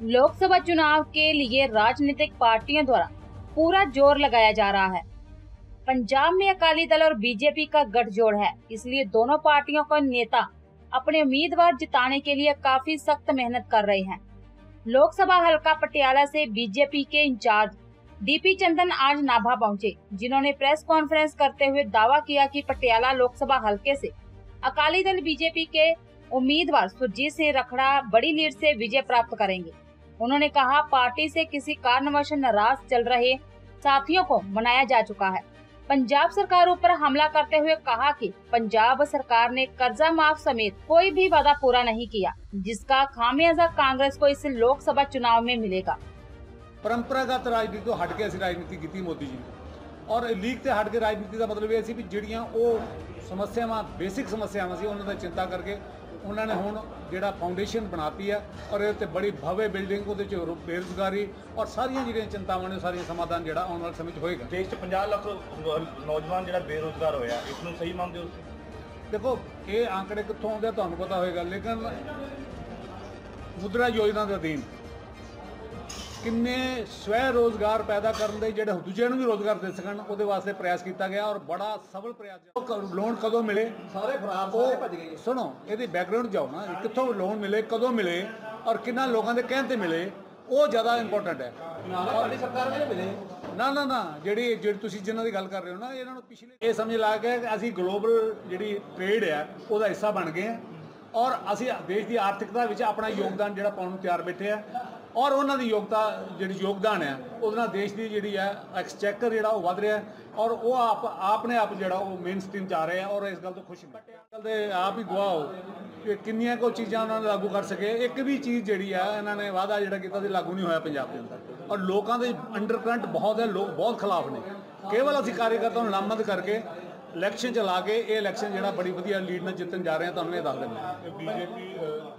लोकसभा चुनाव के लिए राजनीतिक पार्टियों द्वारा पूरा जोर लगाया जा रहा है। पंजाब में अकाली दल और बीजेपी का गठजोड़ है, इसलिए दोनों पार्टियों का नेता अपने उम्मीदवार जिताने के लिए काफी सख्त मेहनत कर रहे हैं। लोकसभा हलका पटियाला से बीजेपी के इंचार्ज डीपी चंदन आज नाभा पहुंचे, जिन्होंने प्रेस कॉन्फ्रेंस करते हुए दावा किया कि पटियाला लोकसभा हलके से अकाली दल बीजेपी के उम्मीदवार सुरजीत सिंह रखड़ा बड़ी लीड से विजय प्राप्त करेंगे। उन्होंने कहा, पार्टी से किसी कारणवश नाराज चल रहे साथियों को मनाया जा चुका है। पंजाब सरकार ऊपर हमला करते हुए कहा कि पंजाब सरकार ने कर्जा माफ समेत कोई भी वादा पूरा नहीं किया, जिसका खामियाजा कांग्रेस को इस लोकसभा चुनाव में मिलेगा। परंपरागत राजनीति तो हट के असी राजनीति की मोदी जी ने और लीग से हट के राजनीति का मतलब ये सी भी ਜਿਹੜੀਆਂ ਉਹ ਸਮੱਸਿਆਵਾਂ बेसिक ਸਮੱਸਿਆਵਾਂ ਸੀ ਉਹਨਾਂ ਦੀ चिंता करके उन्होंने हुण जिहड़ा फाउंडेशन बनाती है और ये बड़ी भव्य बिल्डिंग उहदे च बेरोजगारी और सारियां जिहड़ियां चिंतावां ने सारियां समाधान जिहड़ा आने वाले समय होएगा। देश 50 लाख नौजवान जिहड़ा बेरोजगार होया, इसनूं सही मानदे हो? देखो ये आंकड़े कित्थों आउंदे तुहानूं पता होएगा, लेकिन मुद्रा योजना के अधीन किन्ने स्वै रोजगार पैदा करने दे जिहड़े दूजिਆਂ ਨੂੰ भी रोजगार दे सकण ਉਹਦੇ वास्ते प्रयास किया गया और बड़ा सफल प्रयास। लोन कदों मिले सारे भज गए। सुनो ये बैकग्राउंड जाओ ना, कितों लोन मिले, कदों मिले और किन्ना लोगों के कहने ते मिले, वो ज़्यादा इंपोर्टेंट है। सरकार में मिले ना ना ना जी तुसीं जिन्हां दी गल कर रहे हो ना, इन्हां नूं पिछले ये समझ ला के असीं ग्लोबल जिहड़ी ट्रेड है उसदा हिस्सा बन गए हैं और असीं देश की आर्थिकता विच अपना योगदान जिहड़ा पाउण नूं तैयार बैठे हैं और उन्होंने योगता जी योगदान है उस देश की जी है एक्सचेकर जो वध रहा है और वो आपने आप जो मेन स्ट्रीम च आ रहे हैं और इस गल तो खुश गल आप ही गवाह हो कि किन्नियां को चीज़ा उन्होंने लागू कर सके। एक भी चीज़ जी है इन्होंने वादा जो किया लागू नहीं होया पंजाब के अंदर और लोगों के अंडर करंट बहुत है, लोग बहुत खिलाफ ने। केवल असी कार्यकर्ताओं नामद करके इलैक्शन चला के ये इलैक्शन जो बड़ी वधिया लीड में जितन जा रहे हैं। तो हमने दस देना बीजेपी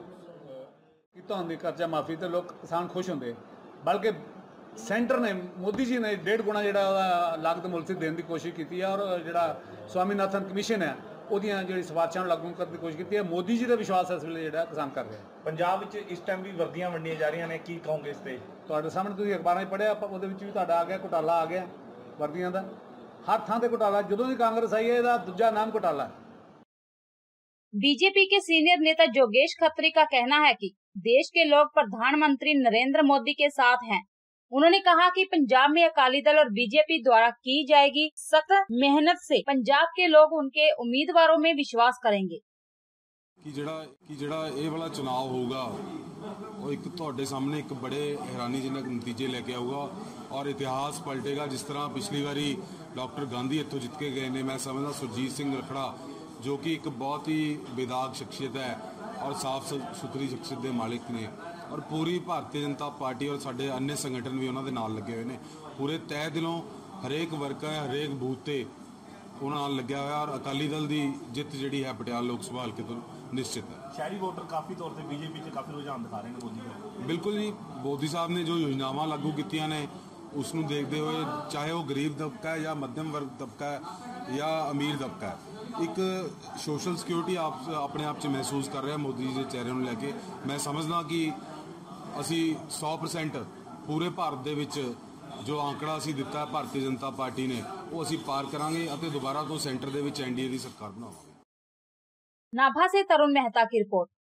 कर्जा माफी तो लोग किसान खुश होंगे, बल्कि सेंटर ने मोदी जी ने 1.5 गुना जो लागत मुल्क देने की कोशिश की है और जो स्वामीनाथन कमीशन है वोदियां जी सिफारिशों लागू करने की कोशिश की है। मोदी जी का विश्वास इस वे जो किसान कर रहे हैं। पंजाब इस टाइम भी वर्दियां वंडियां जा रही ने, की कहोगे इस पर? तो सामने तुम अखबारों में पढ़िया, वो भी आ गया घोटाला आ गया वर्दियां का, हर थां ते घोटाला। जो कांग्रेस आई है इसका दूजा नाम घोटाला है। बीजेपी के सीनियर नेता जोगेश खत्री का कहना है कि देश के लोग प्रधानमंत्री नरेंद्र मोदी के साथ हैं। उन्होंने कहा कि पंजाब में अकाली दल और बीजेपी द्वारा की जाएगी सख्त मेहनत से पंजाब के लोग उनके उम्मीदवारों में विश्वास करेंगे कि जिहड़ा ये वाला चुनाव होगा वो एक तुहाडे सामने एक बड़े हैरानीजनक नतीजे लेके आऊगा और इतिहास पलटेगा। जिस तरह पिछली बारी डॉक्टर गांधी इत्थों जित के गए ने, मैं समझदा सुरजीत सिंह रखड़ा जो कि एक बहुत ही बेदाग शख्सियत है और साफ सुथरी शख्सियत के मालिक ने और पूरी भारतीय जनता पार्टी और साढ़े अन्य संगठन भी उन्होंने नाल लगे हुए हैं। पूरे तय दिलों हरेक वर्कर हरेक बूथ से उन्होंने लग्या हुआ और अकाली दल की जित जी है पटियाला लोक सभा हल्के तो निश्चित है। शहरी वोटर काफ़ी तौर पर बीजेपी से काफ़ी रुझान दिखा रहे हैं मोदी को। बिल्कुल जी, मोदी साहब ने जो योजनावां लागू की ने उसनों देखते हुए, चाहे वो गरीब तबका है या मध्यम वर्ग तबका है या अमीर तबका है, एक सोशल सिक्योरिटी आप अपने आप च महसूस कर रहे हैं मोदी जी के चेहरे को लैके। मैं समझदा कि असी 100% पूरे भारत दे विच जो आंकड़ा असी दिता है भारतीय जनता पार्टी ने वो असी पार करांगे और दोबारा तो सेंटर दे विच एनडीए की सरकार बनावांगे। नाभा से तरुण मेहता की रिपोर्ट।